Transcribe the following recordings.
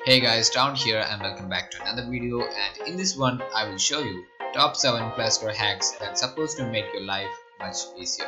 Hey guys, down here and welcome back to another video, and in this one I will show you top 7 Play Store hacks that's supposed to make your life much easier.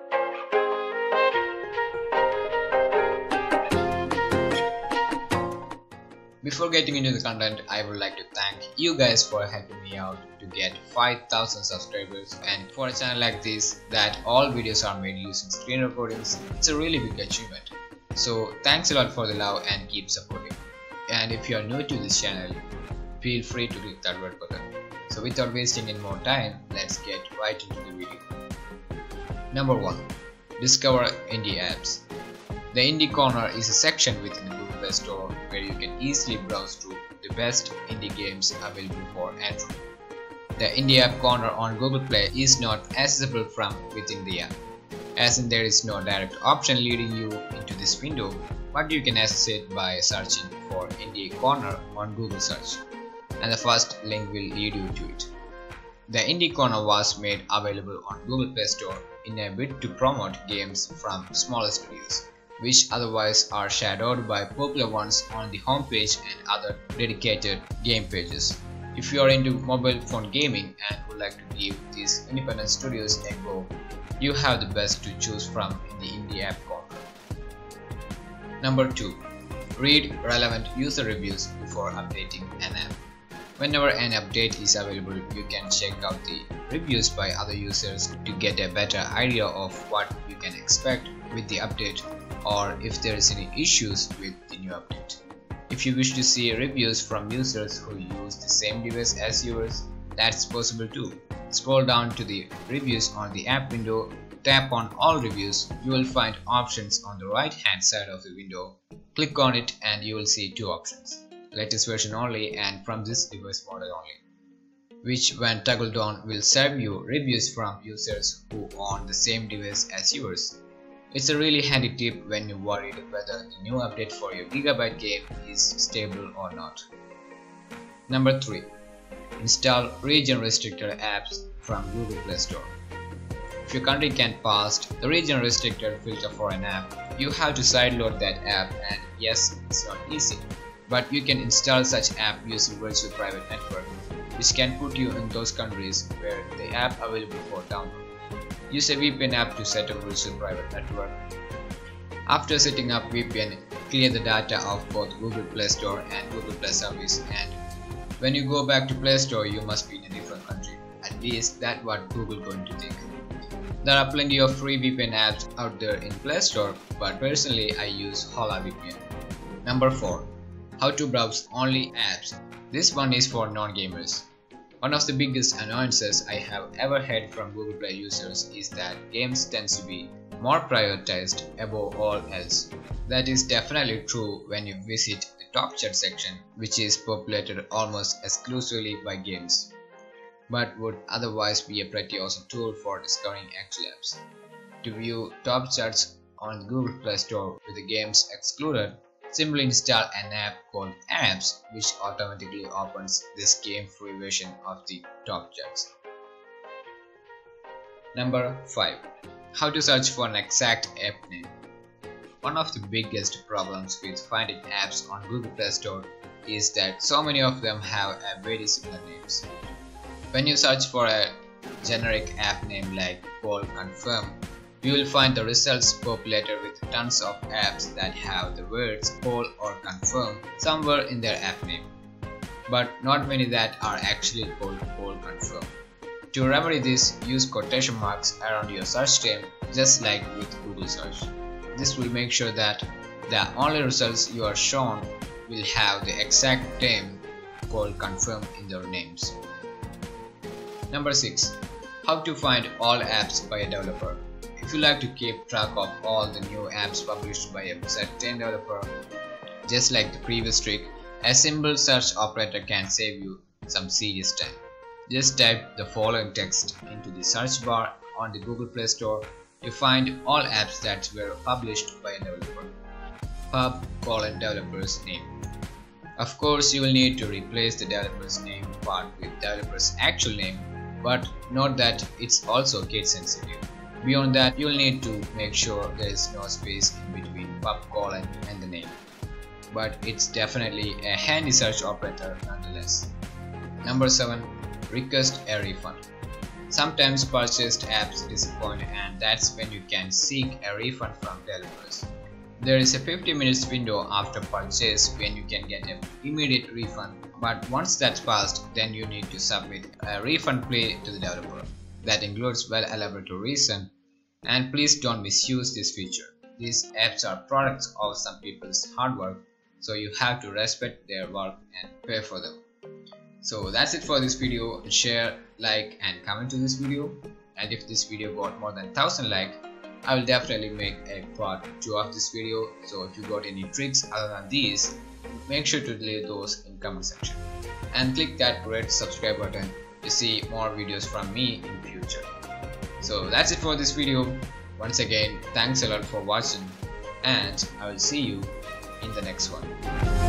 Before getting into the content, I would like to thank you guys for helping me out to get 5,000 subscribers, and for a channel like this that all videos are made using screen recordings, it's a really big achievement. So thanks a lot for the love and keep supporting. And if you are new to this channel, feel free to click that red button. So without wasting any more time, let's get right into the video. Number 1. Discover indie apps. The Indie Corner is a section within the Google Play Store where you can easily browse through the best indie games available for Android. The Indie App Corner on Google Play is not accessible from within the app, as in there is no direct option leading you into this window, but you can access it by searching for Indie Corner on Google search, and the first link will lead you to it. The Indie Corner was made available on Google Play Store in a bid to promote games from smaller studios, which otherwise are shadowed by popular ones on the homepage and other dedicated game pages. If you are into mobile phone gaming and would like to give these independent studios a go, you have the best to choose from in the Indie App Corner. Number 2. Read relevant user reviews before updating an app. Whenever an update is available, you can check out the reviews by other users to get a better idea of what you can expect with the update, or if there is any issues with the new update. If you wish to see reviews from users who use the same device as yours, that's possible too. Scroll down to the reviews on the app window, tap on all reviews. You will find options on the right hand side of the window. Click on it and you will see two options: latest version only and from this device model only, which when toggled on will serve you reviews from users who own the same device as yours. It's a really handy tip when you're worried whether the new update for your Gigabyte game is stable or not. Number 3. Install region restricted apps from Google Play Store. If your country can't pass the region restricted filter for an app, you have to sideload that app, and yes, it's not easy, but you can install such app using virtual private network, which can put you in those countries where the app available for download. Use a VPN app to set up virtual private network. After setting up VPN, clear the data of both Google Play Store and Google Play Service, and when you go back to Play Store, you must be in a different country. At least that's what Google going to think. There are plenty of free VPN apps out there in Play Store, but personally I use Hola VPN. Number 4. How to browse only apps. This one is for non-gamers. One of the biggest annoyances I have ever had from Google Play users is that games tends to be more prioritized above all else. That is definitely true when you visit the top chat section, which is populated almost exclusively by games, but would otherwise be a pretty awesome tool for discovering actual apps. To view top charts on the Google Play Store with the games excluded, simply install an app called Apps, which automatically opens this game-free version of the top charts. Number 5. How to search for an exact app name. One of the biggest problems with finding apps on Google Play Store is that so many of them have a very similar names. When you search for a generic app name like Call Confirm, you will find the results populated with tons of apps that have the words Call or Confirm somewhere in their app name, but not many that are actually called Call Confirm. To remedy this, use quotation marks around your search term, just like with Google search. This will make sure that the only results you are shown will have the exact term Call Confirm in their names. Number 6. How to find all apps by a developer. If you like to keep track of all the new apps published by a certain developer, just like the previous trick, a simple search operator can save you some serious time. Just type the following text into the search bar on the Google Play Store. You find all apps that were published by a developer. Pub:*developer's name. Of course, you will need to replace the developer's name part with developer's actual name, but note that it's also case sensitive. Beyond that, you'll need to make sure there is no space in between pub:* and the name. but it's definitely a handy search operator nonetheless. Number 7. Request a refund. Sometimes purchased apps disappoint, and that's when you can seek a refund from developers. There is a 50 minutes window after purchase when you can get an immediate refund, but once that's passed, then you need to submit a refund plea to the developer. That includes well elaborated reason, and please don't misuse this feature. These apps are products of some people's hard work, so you have to respect their work and pay for them. So that's it for this video. Share, like and comment to this video, and if this video got more than 1000 likes, I will definitely make a part 2 of this video. So if you got any tricks other than these, make sure to leave those in comment section and click that red subscribe button to see more videos from me in future. So that's it for this video. Once again, thanks a lot for watching, and I will see you in the next one.